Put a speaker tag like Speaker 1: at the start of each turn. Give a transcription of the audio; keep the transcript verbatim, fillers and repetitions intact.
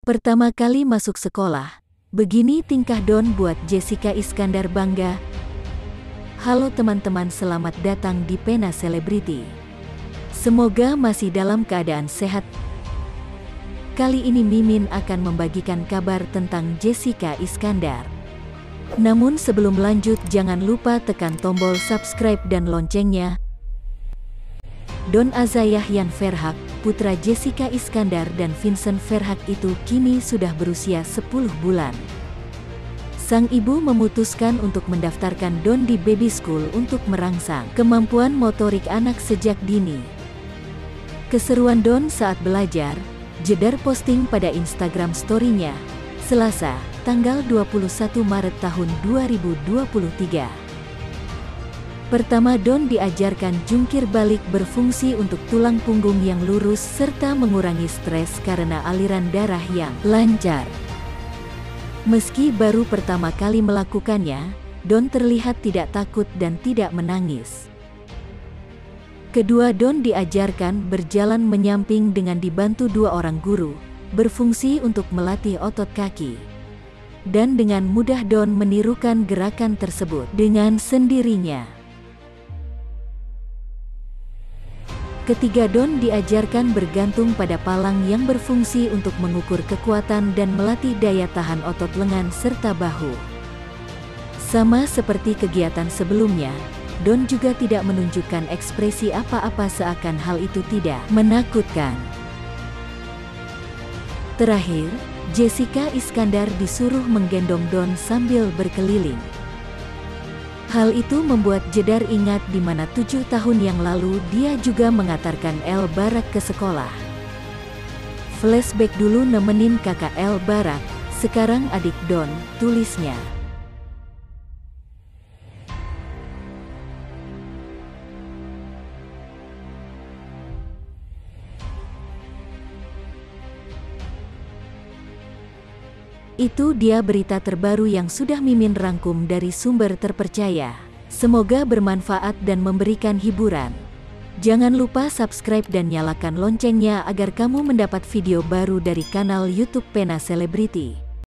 Speaker 1: Pertama kali masuk sekolah, begini tingkah Don buat Jessica Iskandar bangga. Halo teman-teman, selamat datang di Pena Selebriti. Semoga masih dalam keadaan sehat. Kali ini Mimin akan membagikan kabar tentang Jessica Iskandar. Namun sebelum lanjut, jangan lupa tekan tombol subscribe dan loncengnya. Don Azayah Yan Verhaak, putra Jessica Iskandar dan Vincent Verhaak itu kini sudah berusia sepuluh bulan. Sang ibu memutuskan untuk mendaftarkan Don di baby school untuk merangsang kemampuan motorik anak sejak dini. Keseruan Don saat belajar, jedar posting pada Instagram story-nya, Selasa, tanggal dua puluh satu Maret tahun dua ribu dua puluh tiga. Pertama, Don diajarkan jungkir balik berfungsi untuk tulang punggung yang lurus serta mengurangi stres karena aliran darah yang lancar. Meski baru pertama kali melakukannya, Don terlihat tidak takut dan tidak menangis. Kedua, Don diajarkan berjalan menyamping dengan dibantu dua orang guru, berfungsi untuk melatih otot kaki. Dan dengan mudah Don menirukan gerakan tersebut dengan sendirinya. Ketiga, Don diajarkan bergantung pada palang yang berfungsi untuk mengukur kekuatan dan melatih daya tahan otot lengan serta bahu. Sama seperti kegiatan sebelumnya, Don juga tidak menunjukkan ekspresi apa-apa seakan hal itu tidak menakutkan. Terakhir, Jessica Iskandar disuruh menggendong Don sambil berkeliling. Hal itu membuat jedar ingat di mana tujuh tahun yang lalu dia juga mengantarkan El Barak ke sekolah. Flashback dulu nemenin kakak El Barak, sekarang adik Don, tulisnya. Itu dia berita terbaru yang sudah Mimin rangkum dari sumber terpercaya. Semoga bermanfaat dan memberikan hiburan. Jangan lupa subscribe dan nyalakan loncengnya agar kamu mendapat video baru dari kanal YouTube Pena Selebriti.